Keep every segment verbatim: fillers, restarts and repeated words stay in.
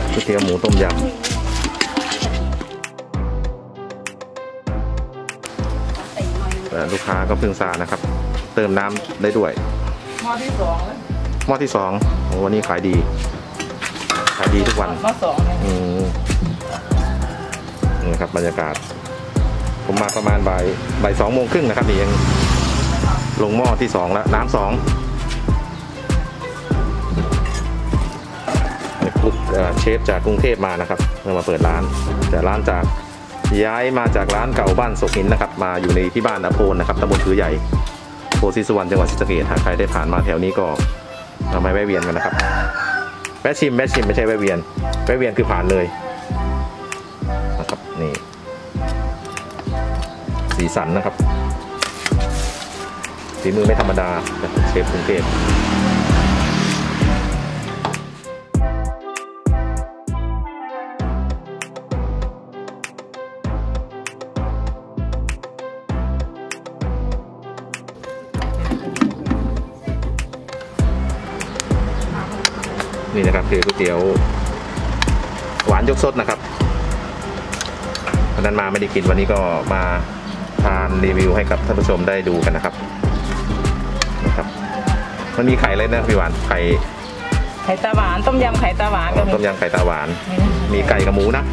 ก๋วยเตี๋ยวหมูต้มยำลูกค้าก็เพิ่งซานะครับ เติมน้ำได้ด้วยหม้อที่สองหม้อที่สองวันนี้ขายดีขายดีทุกวันหม้อสองอืมนี่ครับบรรยากาศผมมาประมาณบ่ายบ่ายสองโมงครึ่งนะครับนี่ยังลงหม้อที่สองแล้วน้ำสองเชฟจากกรุงเทพมานะครับเมื่อมาเปิดร้านแต่ร้านจากย้ายมาจากร้านเก่าบ้านศกหินนะครับมาอยู่ในที่บ้านอโพนนะครับตำบลผือใหญ่โพธิสุวรรณจังหวัดศรีสะเกษถ้าใครได้ผ่านมาแถวนี้ก็มาแวะเวียนกันนะครับแวะชิมแวะชิมไม่ใช่แวะเวียนแวะเวียนคือผ่านเลยนะครับนี่สีสันนะครับฝีมือไม่ธรรมดาเชฟกรุงเทพนี่นะครับคือก๋วยเตี๋ยวหวานยกสดนะครับวันนั้นมาไม่ได้กินวันนี้ก็มาทานรีวิวให้กับท่านผู้ชมได้ดูกันนะครับนะครับมันมีไข่อะไรนะพี่หวานไข่ไข่ตาหวานต้มยำไข่ตาหวานต้มยำไข่ตาหวานมีไก่กับหมูนะ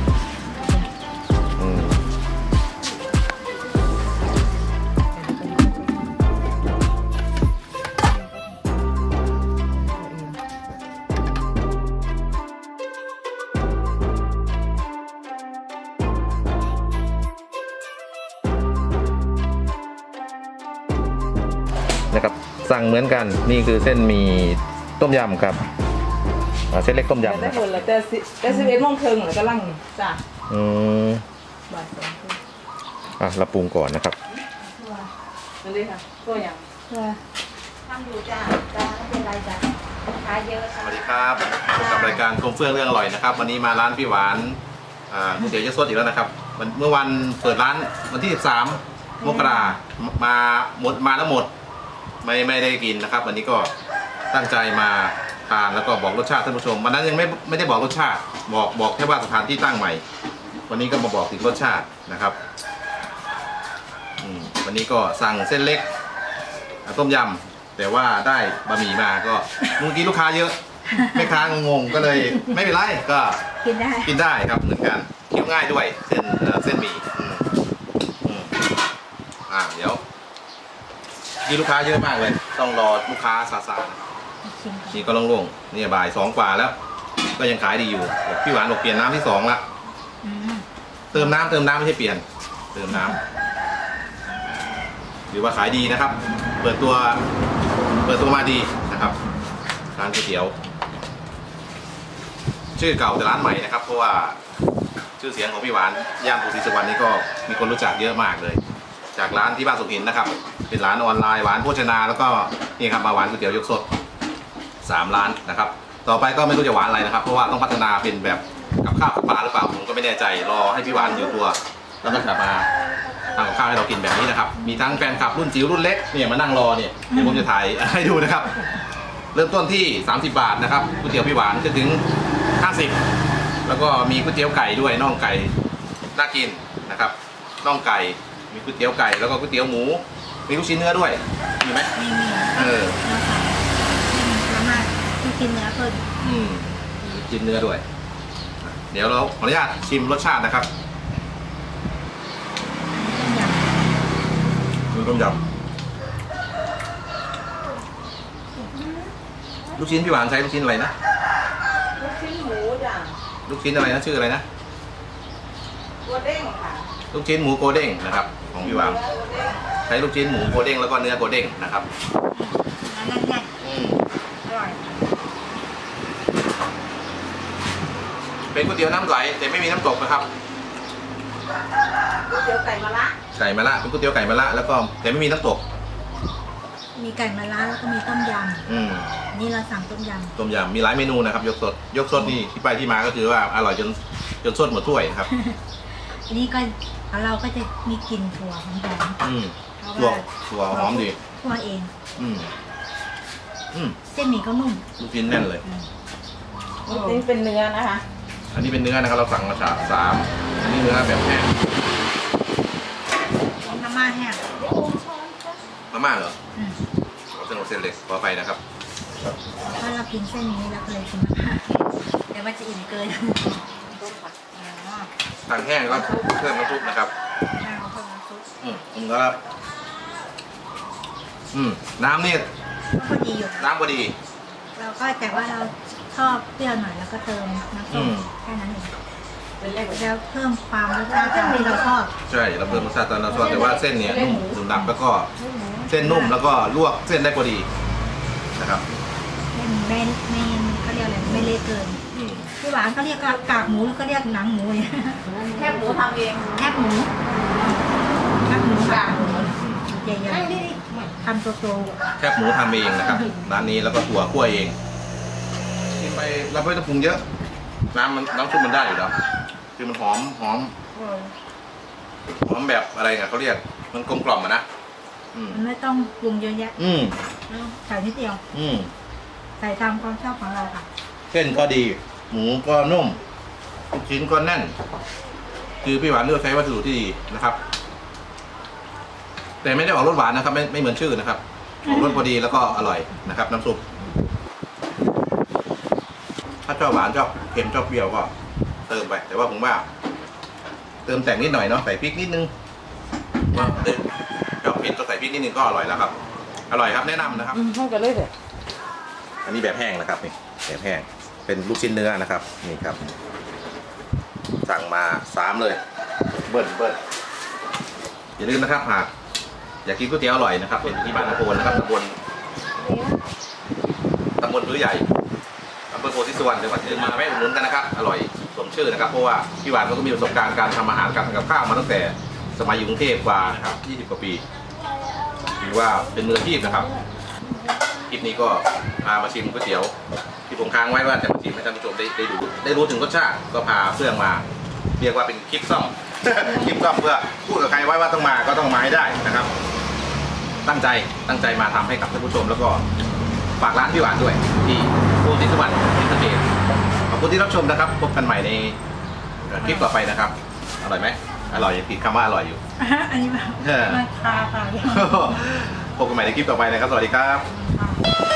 นะครับสั่งเหมือนกันนี่คือเส้นหมี่ต้มยำครับเส้นเล็กต้มยำนะแต่แต่สิบเอ็ดโมงครึ่งหรือก็ลั่งจ้ะอืมบ่ายสองอ่ะเราปรุงก่อนนะครับนั่นเลยค่ะตัวอย่างทำอยู่จ้ะจ้ะไม่เป็นไรจ้ะขายเยอะสวัสดีครับกับรายการคมเฟื่องเรื่องอร่อยนะครับวันนี้มาร้านพี่หวานก๋วยเตี๋ยวยกสดอีกแล้วนะครับเมื่อวันเปิดร้านวันที่สิบสามมกรามาหมดมาแล้วหมดไม่ไม่ได้กินนะครับวันนี้ก็ตั้งใจมาทานแล้วก็บอกรสชาติท่านผู้ชมวันนั้นยังไม่ไม่ได้บอกรสชาติบอกบอกแค่ว่าสถานที่ตั้งใหม่วันนี้ก็มาบอกถึงรสชาตินะครับวันนี้ก็สั่งเส้นเล็กต้มยำแต่ว่าได้บะหมี่มาก็เมื่อกี้ลูกค้าเยอะแม่ค้างงๆก็เลยไม่เป็นไรก็กินได้กินได้ครับเหมือนกันเคี้ยวง่ายด้วยเส้นเส้นหมี่อ่าเดี๋ยวมีลูกค้าเยอะมากเลยต้องรอลูกค้าซาซานี่ก็โล่งๆนี่บ่ายสองกว่าแล้วก็ยังขายดีอยู่พี่หวานบอกเปลี่ยนน้ำที่สองละเติมน้ำเติมน้ำไม่ใช่เปลี่ยนเติมน้ำหรือว่าขายดีนะครับเปิดตัวเปิดตัวมาดีนะครับร้านก๋วยเตี๋ยวชื่อเก่าแต่ร้านใหม่นะครับเพราะว่าชื่อเสียงของพี่หวานย่านโพธิสุวรรณนี่ก็มีคนรู้จักเยอะมากเลยจากร้านที่บ้านสุขินนะครับเป็นร้านออนไลน์หวานโภชนาแล้วก็นี่ครับมาหวานก๋วยเตี๋ยวยกสดสามร้านนะครับต่อไปก็ไม่รู้จะหวานอะไรนะครับเพราะว่าต้องพัฒนาเป็นแบบกับข้าวกับปลาหรือเปล่าผมก็ไม่แน่ใจรอให้พี่หวานอยู่ตัวแล้วก็จะมาทำกับข้าวให้เรากินแบบนี้นะครับมีทั้งแฟนคลับรุ่นจิ๋วรุ่นเล็กเนี่ยมานั่งรอเนี่ยเดี๋ยวผมจะถ่ายให้ดูนะครับเริ่มต้นที่สามสิบบาทนะครับก๋วยเตี๋ยวพี่หวานจนถึงห้าสิบแล้วก็มีก๋วยเตี๋ยวไก่ด้วยน่องไก่น่ากินนะครับน่องไก่มีก๋วยเตี๋ยวไก่แล้วก็ก๋วยเตี๋ยวหมูมีลูกชิ้นเนื้อด้วยมีไหมมีมีเออแล้วมาที่กินเนื้อเพิ่มอืมมีชิ้นเนื้อด้วยเดี๋ยวเราขออนุญาตชิมรสชาตินะครับต้มยำลูกชิ้นพี่หวานใช้ลูกชิ้นอะไรนะลูกชิ้นหมูจ้ะลูกชิ้นอะไรนะชื่ออะไรนะโกเด้งค่ะลูกชิ้นหมูโกเด้งนะครับของพี่หวานใช้ลูกชิ้นหมูโกเด้งแล้วก็เนื้อโกเด้งนะครับนั่นไงอร่อยเป็นก๋วยเตี๋ยวน้ำใสแต่ไม่มีน้ำตกนะครับก๋วยเตี๋ยวไก่มะระไก่มะระเป็นก๋วยเตี๋ยวไก่มะระแล้วก็แต่ไม่มีน้ำตกมีไก่มะระแล้วก็มีต้มยำอืมนี่เราสั่งต้มยำต้มยำมีหลายเมนูนะครับยกสดยกสดนี่ที่ไปที่มาก็คือว่าอร่อยจนจนสดหมดถ้วยครับอันนี้ก็เราก็จะมีกลิ่นถั่วหอมๆอืมถั่วถั่วหอมดีถั่วเองอืมอืมเส้นหมี่ก็นุ่มลูกชิ้นแน่นเลยลูกชิ้นเป็นเนื้อนะคะคอันนี้เป็นเนื้อนะครับเราสั่งมาสามสามอันนี้เนื้อแบบแห้งน้ำมาแห้งมาม่าเหรออืมเอาเส้นเส้นเล็กขอไปนะครับถ้าเรากินเส้นนี้เราก็เลยกินมาม่าเดี๋ยวมันจะอิ่มเกินอ๋อสั่งแห้งก็เพิ่มน้ำซุปนะครับน้ำเพิ่มน้ำซุปอืมผมก็อืมน้ำนี่ก็พอดีอยู่น้ำพอดีเราก็แต่ว่าเราชอบเปรี้ยวหน่อยแล้วก็เติมน้ำส้มแค่นั้นเองเป็นเลขแล้วเพิ่มความรสชาติตามที่เราชอบใช่เราเพิ่มรสชาติตอนเราชอบแต่ว่าเส้นเนี่ยนุ่มนุ่มดำแล้วก็เส้นนุ่มแล้วก็ลวกเส้นได้พอดีนะครับไม่ไม่ไม่เขาเรียกอะไรไม่เละเกินอืมพี่หวานเขาเรียกกากหมูหรือเขาเรียกหนังหมูเนี่ยแค่หมูทำเองแคบหมูแคบหมูกากหมูใหญ่ๆทำโตแคบหมูทำเองนะครับร้านนี้แล้วก็ถั่วคั่วเองกินไปเราไม่ต้องปรุงเยอะน้ำมันน้ำซุปมันได้อยู่แล้วคือมันหอมหอมๆหอมแบบอะไรเงี้ยเขาเรียกมันกลมกล่อมอะนะอืมมันไม่ต้องปรุงเยอะแยะอืมใส่นิดเดียวอืมใส่ตามความชอบของเราค่ะเส้นก็ดี หมูก็นุ่มลูกชิ้นก็แน่น คือพี่หวานเลือกใช้วัสดุที่ดีนะครับ แต่ไม่ได้ออกรสหวานนะครับ ไม่ไม่เหมือนชื่อนะครับออกรสพอดีแล้วก็อร่อยนะครับ น้ำซุปถ้าชอบหวานชอบเค็มชอบเปรี้ยวก็เติมไป แต่ว่าผมว่า เติมแต่งนิดหน่อยเนาะใส่พริกนิดนึงว่าเติมชอบเผ็ดก็ใส่พริกนิดนึงก็อร่อยแล้วครับ อร่อยครับแนะนำนะครับอืมเท่ากันเลยเด้ออันนี้แบบแห้งนะครับนี่แบบแห้งเป็นลูกชิ้นเนื้อนะครับนี่ครับ สั่งมาสามเลย เบิ้ลเบิ้ลอย่าลืมนะครับหากอยากกินก๋วยเตี๋ยวอร่อยนะครับเป็นที่บ้านนาโพนนะครับตำบลตำบลพื้นใหญ่อำเภอโพธิสุวรรณจังหวัดอย่าลืมมาแวะอุดหนุนกันนะครับอร่อยสมชื่อนะครับเพราะว่าพี่หวานก็มีประสบการณ์การทำอาหารการทำกับข้าวมาตั้งแต่สมัยอยู่กรุงเทพกว่านะครับยี่สิบกว่าปีถือว่าเป็นมืออาชีพนะครับคลิปนี้ก็พามาชิมก๋วยเตี๋ยวที่ผมค้างไว้ว่าจะมาชิมให้ท่านผู้ชมได้ได้ดูได้รู้ถึงรสชาติก็พาเพื่อนมา เรียกว่าเป็นคลิปซ่อม คลิปซ่อมเพื่อพูดกับใครไว้ว่าต้องมาก็ต้องมาให้ได้นะครับ ตั้งใจตั้งใจมาทำให้กับท่านผู้ชมแล้วก็ฝากร้านพี่หวานด้วยที่โพธิสุวรรณที่สะเกษขอบคุณที่รับชมนะครับพบกันใหม่ในคลิปต่อไปนะครับอร่อยไหมอร่อยผิดคำว่าอร่อยอยู่อันนี้มันเออมันคาปากพบกันใหม่ในคลิปต่อไปนะครับสวัสดีครับค่ะ